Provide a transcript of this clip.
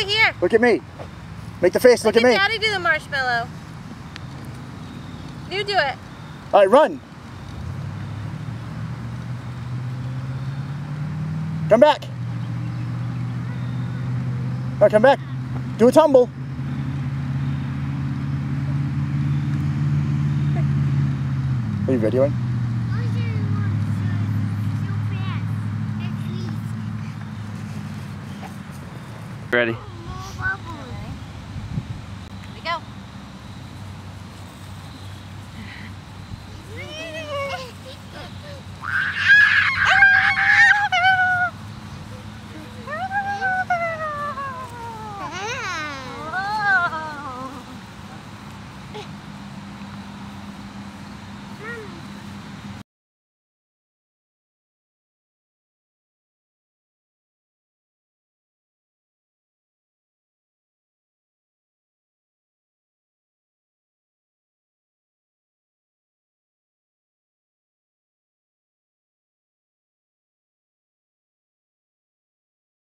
right here. Look at me. Make the face, look at me. Daddy do the marshmallow. You do it. All right, run. Come back. All right, come back. Do a tumble. Are you videoing? Ready?